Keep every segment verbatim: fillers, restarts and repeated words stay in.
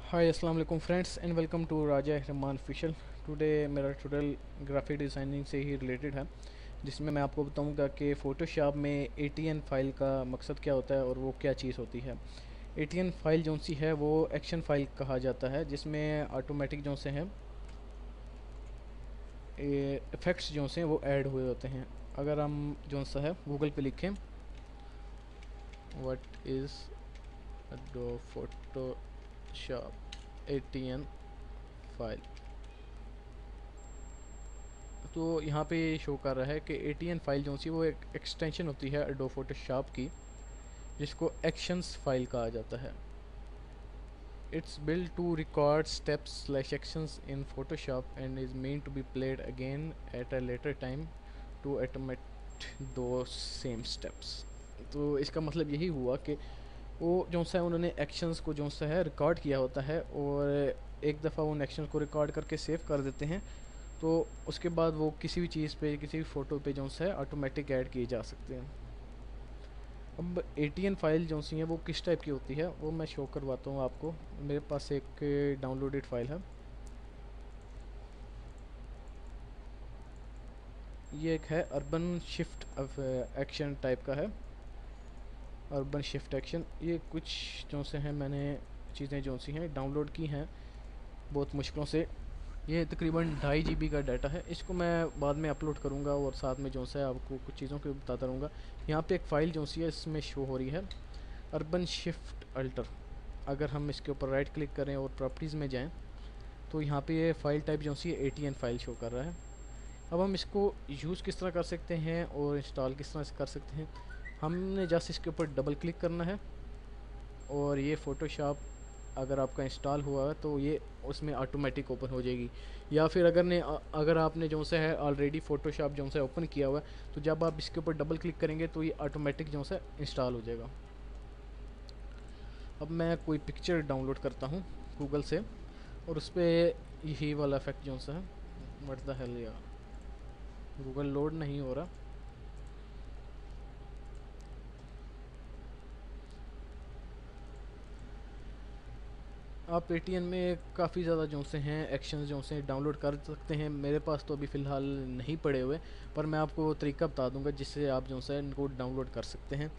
हाय अस्सलाम वालेकुम friends and welcome to Raja Rahman official. Today मेरा ट्यूटोरियल ग्राफिक डिज़ाइनिंग से ही रिलेटेड है, जिसमें मैं आपको बताऊंगा कि फ़ोटोशॉप में ए टी एन फाइल का मकसद क्या होता है और वो क्या चीज़ होती है। ए टी एन फाइल जो सी है वो एक्शन फाइल कहा जाता है, जिसमें ऑटोमेटिक जो से हैं इफ़ेक्ट्स जो से वो ऐड हुए होते हैं। अगर हम जो सा है गूगल पे लिखें what is Adobe Photoshop A T N file, तो यहाँ पे शो कर रहा है कि ए टी एन फाइल जो सी वो एक एक्सटेंशन होती है एडोब फोटोशॉप की, जिसको एक्शंस फाइल कहा जाता है। It's build to record steps slash actions in Photoshop and is mean to be played again at a later time to automate the same steps. तो इसका मतलब यही हुआ कि वो जो सा है उन्होंने एक्शंस को जो सा है रिकॉर्ड किया होता है और एक दफ़ा उन एक्शंस को रिकॉर्ड करके सेव कर देते हैं, तो उसके बाद वो किसी भी चीज़ पे किसी भी फ़ोटो पे जो है ऑटोमेटिक ऐड किए जा सकते हैं। अब ए टी एन फाइल जो सी है वो किस टाइप की होती है वो मैं शो करवाता हूँ आपको। मेरे पास एक डाउनलोडेड फाइल है, ये एक है अर्बन शिफ्ट एक्शन टाइप का है। अर्बन शिफ्ट एक्शन, ये कुछ जो से हैं मैंने चीज़ें जो सी हैं डाउनलोड की हैं बहुत मुश्किलों से। ये तकरीबन ढाई जी बी का डाटा है, इसको मैं बाद में अपलोड करूँगा और साथ में जो सा है आपको कुछ चीज़ों को बताता रहूँगा। यहाँ पे एक फ़ाइल जो सी है इसमें शो हो रही है अर्बन शिफ्ट अल्टर। अगर हम इसके ऊपर राइट क्लिक करें और प्रॉपर्टीज़ में जाएं तो यहाँ पे ये फ़ाइल टाइप जो सी है A T N file show कर रहा है। अब हम इसको यूज़ किस तरह कर सकते हैं और इंस्टॉल किस तरह से कर सकते हैं, हमने जस्ट इसके ऊपर डबल क्लिक करना है और ये फ़ोटोशॉप अगर आपका इंस्टॉल हुआ है तो ये उसमें ऑटोमेटिक ओपन हो जाएगी। या फिर अगर ने अगर आपने जो सा है ऑलरेडी फ़ोटोशॉप जो सा ओपन किया हुआ है तो जब आप इसके ऊपर डबल क्लिक करेंगे तो ये ऑटोमेटिक जो सा इंस्टॉल हो जाएगा। अब मैं कोई पिक्चर डाउनलोड करता हूँ गूगल से और उस पर यही वाला इफेक्ट जो सा है, व्हाट द हेल यार, गूगल लोड नहीं हो रहा। आप ए टी एन में काफ़ी ज़्यादा जो से हैं एक्शंस जो से डाउनलोड कर सकते हैं। मेरे पास तो अभी फ़िलहाल नहीं पड़े हुए, पर मैं आपको तरीका बता दूंगा जिससे आप जो है इनको डाउनलोड कर सकते हैं।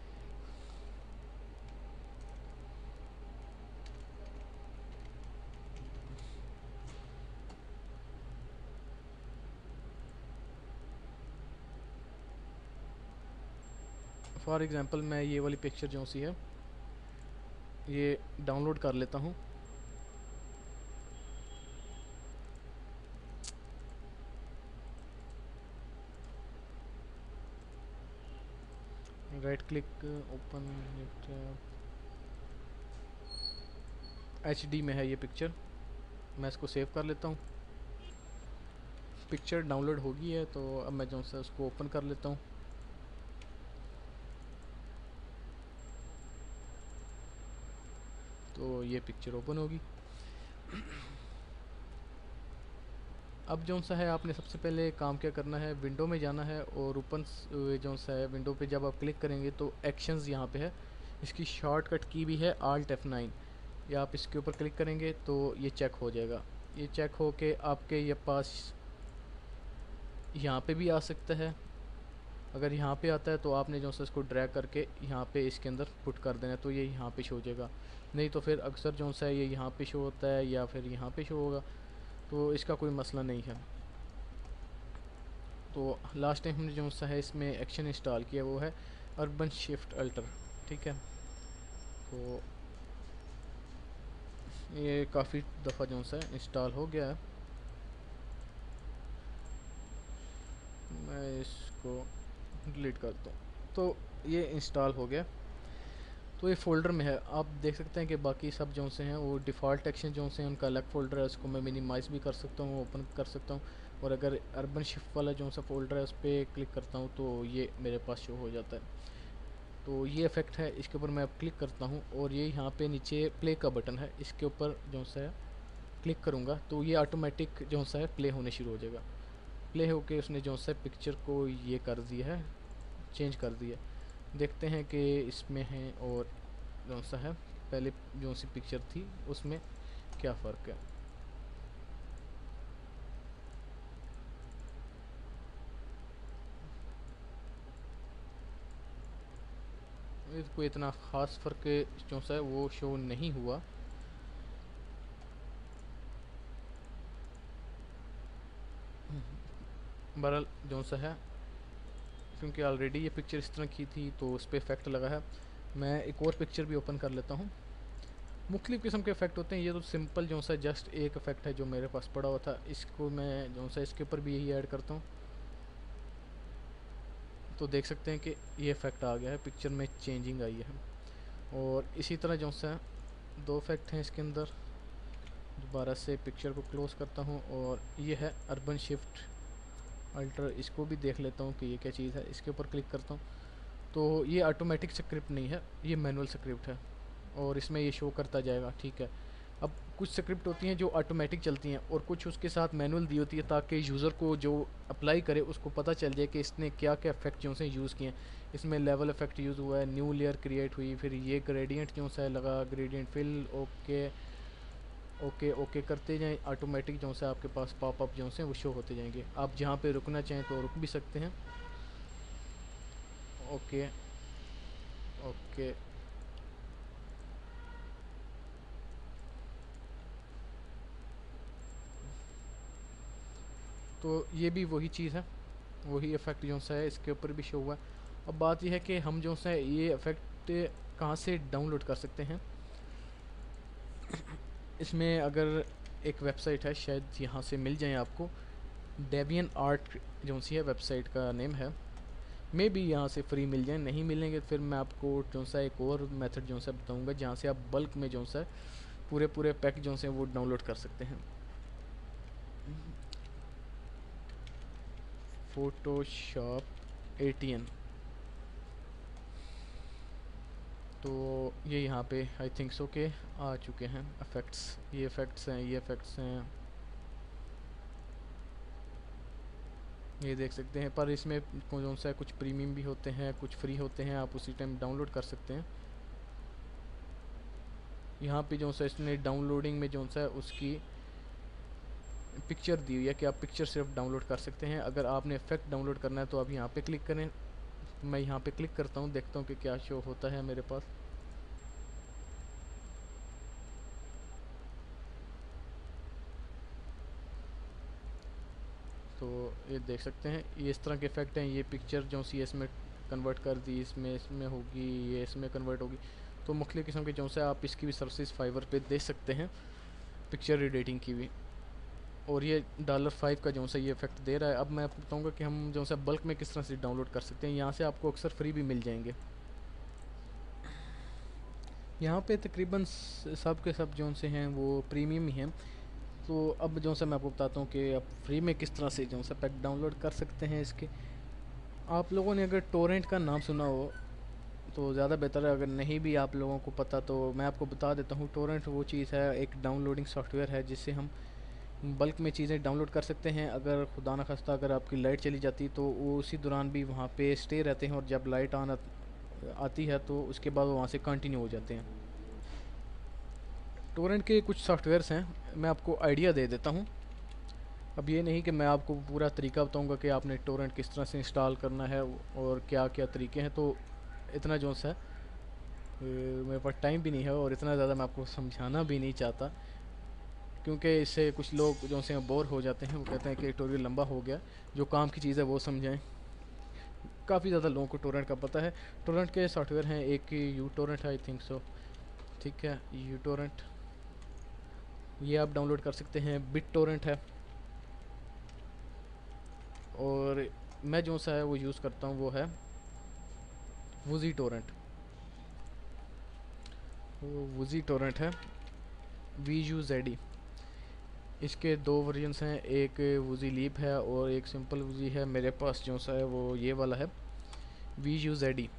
फॉर एग्ज़ाम्पल मैं ये वाली पिक्चर जो सी है ये डाउनलोड कर लेता हूँ। Right click open, H D में है ये पिक्चर, मैं इसको सेव कर लेता हूँ। पिक्चर डाउनलोड हो गई है तो अब मैं जो है उसको ओपन कर लेता हूँ। तो ये पिक्चर ओपन होगी। अब जो सा है आपने सबसे पहले काम क्या करना है, विंडो में जाना है और ओपन जो सा है विंडो पे जब आप क्लिक करेंगे तो एक्शंस यहाँ पे है, इसकी शॉर्टकट की भी है आल्ट एफ नाइन। या आप इसके ऊपर क्लिक करेंगे तो ये चेक हो जाएगा। ये चेक हो के आपके ये पास यहाँ पे भी आ सकता है। अगर यहाँ पे आता है तो आपने जो है इसको ड्रैग करके यहाँ पे इसके अंदर पुट कर देना, तो ये यहाँ पे शो हो जाएगा। नहीं तो फिर अक्सर जो है ये यहाँ पे शो होता है या फिर यहाँ पे शो होगा, तो इसका कोई मसला नहीं है। तो लास्ट टाइम हमने जो सा है इसमें एक्शन इंस्टॉल किया वो है अर्बन शिफ्ट अल्टर, ठीक है। तो ये काफ़ी दफ़ा जो सा है इंस्टॉल हो गया है। मैं इसको डिलीट करता हूँ। तो ये इंस्टॉल हो गया, तो ये फ़ोल्डर में है। आप देख सकते हैं कि बाकी सब जो से हैं वो डिफ़ॉल्ट एक्शन जो से हैं उनका अलग फ़ोल्डर है, उसको मैं मिनिमाइज़ भी कर सकता हूँ, ओपन कर सकता हूँ। और अगर अर्बन शिफ्ट वाला जो सा फ़ोल्डर है उस पर क्लिक करता हूँ तो ये मेरे पास शो हो जाता है। तो ये इफ़ेक्ट है, इसके ऊपर मैं अब क्लिक करता हूँ और ये यहाँ पे नीचे प्ले का बटन है, इसके ऊपर जो सा है क्लिक करूँगा तो ये ऑटोमेटिक जो सा है प्ले होने शुरू हो जाएगा। प्ले होके उसने जो सा पिक्चर को ये कर दिया है, चेंज कर दिया। देखते हैं कि इसमें है और कौन सा है। पहले जो सी पिक्चर थी उसमें क्या फ़र्क है। कोई इतना ख़ास फ़र्क जो सा है वो शो नहीं हुआ। बहरहाल जो सा है, क्योंकि ऑलरेडी ये पिक्चर इस तरह की थी तो उस पर इफ़ेक्ट लगा है। मैं एक और पिक्चर भी ओपन कर लेता हूँ। मुख्तलिफ़ किस्म के इफ़ेक्ट होते हैं, ये तो सिंपल जो सा जस्ट एक इफ़ेक्ट है जो मेरे पास पड़ा हुआ था, इसको मैं जो सा इसके ऊपर भी यही ऐड करता हूँ तो देख सकते हैं कि ये इफ़ेक्ट आ गया है, पिक्चर में चेंजिंग आई है। और इसी तरह जो सा दो इफ़ेक्ट हैं इसके अंदर। दोबारा से पिक्चर को क्लोज़ करता हूँ और ये है अर्बन शिफ्ट अल्टर, इसको भी देख लेता हूँ कि ये क्या चीज़ है। इसके ऊपर क्लिक करता हूँ तो ये ऑटोमेटिक स्क्रिप्ट नहीं है, ये मैनुअल स्क्रिप्ट है और इसमें ये शो करता जाएगा, ठीक है। अब कुछ स्क्रिप्ट होती हैं जो ऑटोमेटिक चलती हैं और कुछ उसके साथ मैनुअल दी होती है ताकि यूज़र को जो अप्लाई करे उसको पता चल जाए कि इसने क्या क्या इफेक्ट जो से यूज़ किए हैं। इसमें लेवल इफेक्ट यूज़ हुआ है, न्यू लेयर क्रिएट हुई, फिर ये ग्रेडियंट जो सा लगा, gradient fill, okay okay okay करते जाएं, ऑटोमेटिक जो से आपके पास पॉपअप जो से वो शो होते जाएंगे। आप जहाँ पे रुकना चाहें तो रुक भी सकते हैं। ओके ओके तो ये भी वही चीज़ है, वही इफ़ेक्ट जो सा है इसके ऊपर भी शो हुआ है। अब बात यह है कि हम जो सा ये इफ़ेक्ट कहाँ से डाउनलोड कर सकते हैं। इसमें अगर एक वेबसाइट है, शायद यहाँ से मिल जाए आपको, डेवियन आर्ट जो सी है वेबसाइट का नेम है। मे बी यहाँ से फ्री मिल जाए, नहीं मिलेंगे फिर मैं आपको जो सा एक और मेथड जो सा बताऊँगा जहाँ से आप बल्क में जो सा पूरे पूरे पैक जो से वो डाउनलोड कर सकते हैं। फोटोशॉप ए टी एन, तो ये यहाँ पे आई थिंक सो के आ चुके हैं इफ़ेक्ट्स। ये इफ़ेक्ट्स हैं, ये इफ़ेक्ट्स हैं, ये देख सकते हैं। पर इसमें कौन सा है, कुछ प्रीमियम भी होते हैं, कुछ फ्री होते हैं, आप उसी टाइम डाउनलोड कर सकते हैं। यहाँ पे जो सा इसने डाउनलोडिंग में जो सा है उसकी पिक्चर दी हुई है कि आप पिक्चर सिर्फ डाउनलोड कर सकते हैं। अगर आपने इफेक्ट डाउनलोड करना है तो आप यहाँ पे क्लिक करें। मैं यहाँ पे क्लिक करता हूँ, देखता हूँ कि क्या शो होता है मेरे पास। तो ये देख सकते हैं, ये इस तरह के इफेक्ट हैं। ये पिक्चर जो सी इसमें कन्वर्ट कर दी, इसमें इसमें होगी, ये इसमें कन्वर्ट होगी। तो मुख्तलिफ़ किस्म के जो से आप इसकी भी सर्विस फाइवर पे दे सकते हैं, पिक्चर एडिटिंग की भी। और ये डॉलर फाइव का जो सा ये इफेक्ट दे रहा है। अब मैं आपको बताऊँगा कि हम जो सा बल्क में किस तरह से डाउनलोड कर सकते हैं। यहाँ से आपको अक्सर फ्री भी मिल जाएंगे। यहाँ पे तकरीबन सब के सब जो से हैं वो प्रीमियम ही हैं। तो अब जो सा मैं आपको बताता हूँ कि आप फ्री में किस तरह से जो सा पैक डाउनलोड कर सकते हैं इसके। आप लोगों ने अगर टोरेंट का नाम सुना हो तो ज़्यादा बेहतर है, अगर नहीं भी आप लोगों को पता तो मैं आपको बता देता हूँ। टोरेंट वो चीज़ है, एक डाउनलोडिंग सॉफ्टवेयर है जिससे हम बल्क में चीज़ें डाउनलोड कर सकते हैं। अगर खुदा न खास्ता अगर आपकी लाइट चली जाती तो वो उसी दौरान भी वहाँ पे स्टे रहते हैं और जब लाइट आना आती है तो उसके बाद वो वहाँ से कंटिन्यू हो जाते हैं। टोरेंट के कुछ सॉफ्टवेयर्स हैं, मैं आपको आइडिया दे देता हूँ। अब ये नहीं कि मैं आपको पूरा तरीका बताऊँगा कि आपने टोरेंट किस तरह से इंस्टॉल करना है और क्या क्या तरीके हैं, तो इतना जो सा मेरे पास टाइम भी नहीं है और इतना ज़्यादा मैं आपको समझाना भी नहीं चाहता, क्योंकि इससे कुछ लोग जो से बोर हो जाते हैं। वो कहते हैं कि ट्यूटोरियल लंबा हो गया, जो काम की चीज़ है वो समझाएं। काफ़ी ज़्यादा लोगों को टोरेंट का पता है। टोरेंट के सॉफ्टवेयर हैं, एक यू टोरेंट है आई थिंक सो, ठीक है, यू टोरेंट ये आप डाउनलोड कर सकते हैं। बिट टोरेंट है, और मैं जो सा है वो यूज़ करता हूँ वो है वूजी टोरेंट। वो वूजी टोरेंट है, वी यू जेड ई। इसके दो वर्जन्स हैं, एक वूजी लीप है और एक सिंपल वूजी है। मेरे पास जो सा है वो ये वाला है, वी यू जेड ई।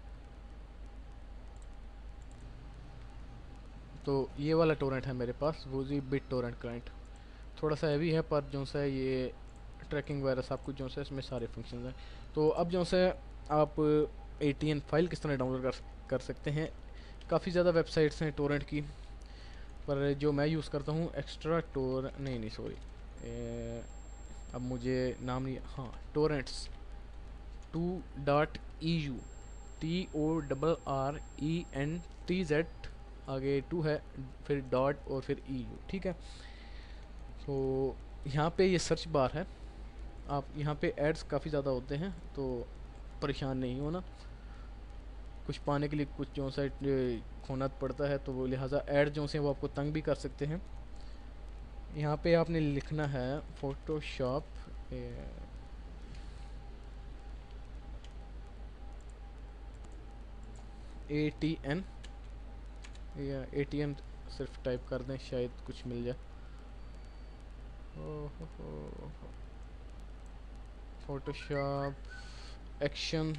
तो ये वाला टोरेंट है मेरे पास, वूजी बिट टोरेंट क्लाइंट। थोड़ा सा हैवी है पर जो सा है ये ट्रैकिंग वगैरह सब कुछ जो सा है इसमें सारे फंक्शन हैं। तो अब जो सा आप ए टी एन फाइल किस तरह डाउनलोड कर कर सकते हैं। काफ़ी ज़्यादा वेबसाइट्स हैं टोरेंट की, पर जो मैं यूज़ करता हूँ एक्स्ट्रा टोर नहीं नहीं सॉरी, अब मुझे नाम नहीं, हाँ torrents two dot E U, T O double R E N T Z, आगे टू है, फिर डॉट और फिर ई यू, ठीक है। तो यहाँ पे ये सर्च बार है, आप यहाँ पे एड्स काफ़ी ज़्यादा होते हैं तो परेशान नहीं होना, कुछ पाने के लिए कुछ जो सा खोना पड़ता है, तो वो लिहाजा ऐड जो से वो आपको तंग भी कर सकते हैं। यहाँ पे आपने लिखना है फोटोशॉप ए टी एन, या ए टी एन सिर्फ टाइप कर दें, शायद कुछ मिल जाए। फोटोशॉप एक्शन,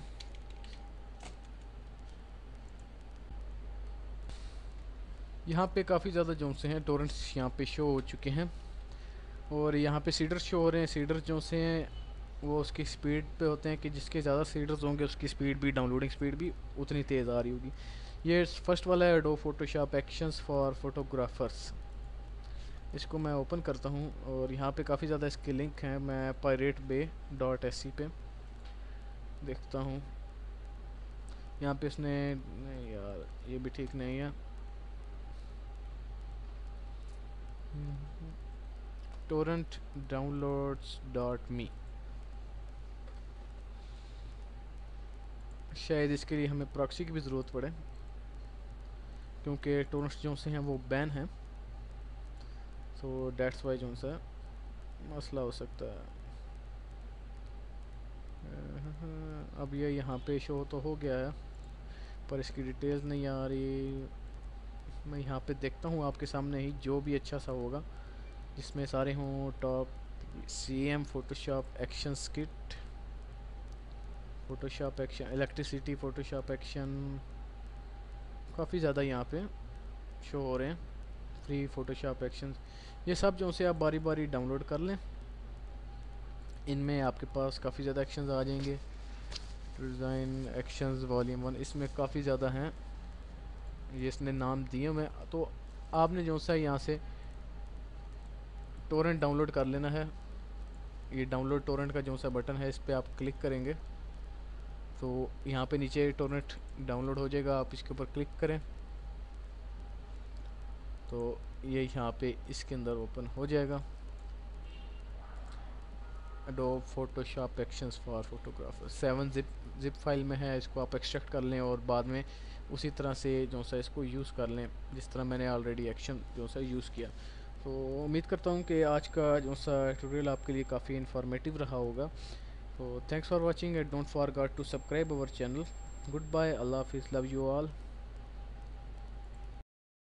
यहाँ पे काफ़ी ज़्यादा जो से हैं टोरेंट्स यहाँ पे शो हो चुके हैं, और यहाँ पे सीडर शो हो रहे हैं। सीडर जो से हैं वो उसकी स्पीड पे होते हैं कि जिसके ज़्यादा सीडर्स होंगे उसकी स्पीड भी, डाउनलोडिंग स्पीड भी उतनी तेज़ आ रही होगी। ये फर्स्ट वाला है Adobe Photoshop actions for photographers, इसको मैं ओपन करता हूँ और यहाँ पे काफ़ी ज़्यादा इसके लिंक हैं। मैं Pirate Bay dot S C पे देखता हूँ, यहाँ पे इसने, नहीं यार ये भी ठीक नहीं है, टोरेंट डाउनलोड्स डॉट मी, शायद इसके लिए हमें प्रॉक्सी की भी ज़रूरत पड़े क्योंकि टोरेंट्स जो से हैं वो बैन हैं, तो डेट्स वाई जो सा मसला हो सकता है। अब ये यहाँ पे शो तो हो गया है पर इसकी डिटेल्स नहीं आ रही। मैं यहाँ पे देखता हूँ आपके सामने ही जो भी अच्छा सा होगा जिसमें सारे हों, top C M Photoshop action skit, Photoshop action electricity, Photoshop action, काफ़ी ज़्यादा यहाँ पे शो हो रहे हैं फ्री फोटोशॉप एक्शन। ये सब जो से आप बारी बारी डाउनलोड कर लें, इनमें आपके पास काफ़ी ज़्यादा एक्शंस आ जाएंगे। डिज़ाइन एक्शंस वॉल्यूम वन, इसमें काफ़ी ज़्यादा हैं, ये इसने नाम दिए मैं, तो आपने जो सा यहाँ से टोरेंट डाउनलोड कर लेना है। ये डाउनलोड टोरेंट का जो सा बटन है इस पर आप क्लिक करेंगे तो यहाँ पे नीचे टोरेंट डाउनलोड हो जाएगा, आप इसके ऊपर क्लिक करें तो ये यहाँ पे इसके अंदर ओपन हो जाएगा। Adobe Photoshop actions for photographer seven zip zip file में है, इसको आप एक्सट्रैक्ट कर लें और बाद में उसी तरह से जो सा इसको यूज़ कर लें जिस तरह मैंने ऑलरेडी एक्शन जो सा यूज़ किया। तो उम्मीद करता हूँ कि आज का जो सा ट्यूटोरियल आपके लिए काफ़ी इन्फॉर्मेटिव रहा होगा। तो thanks for watching and don't forget to subscribe our channel. Good bye, अल्लाह हाफिज़, लव यू ऑल।